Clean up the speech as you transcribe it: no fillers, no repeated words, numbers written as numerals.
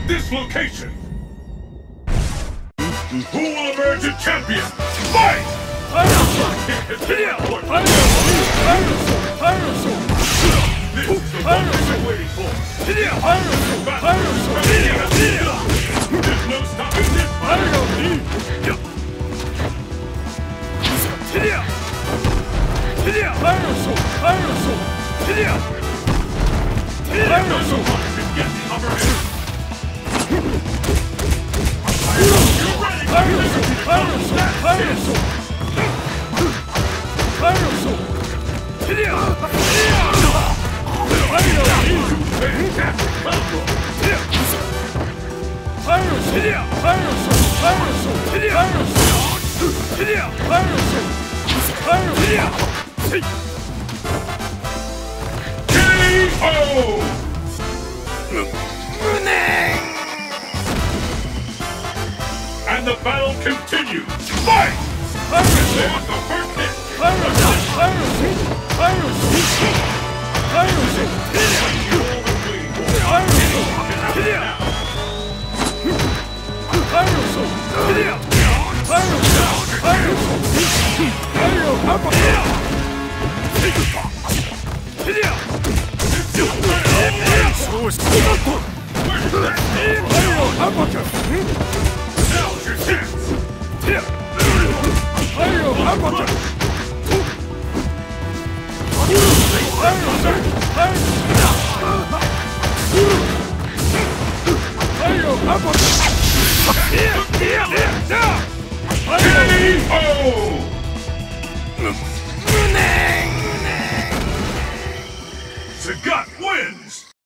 this location! Who will emerge a champion? Fight! This is the one we've been waiting for! There's no stopping this fight! No one can get the upper hand! And the battle continues! Fight! There's the first hit! Now's your chance! Sagat wins!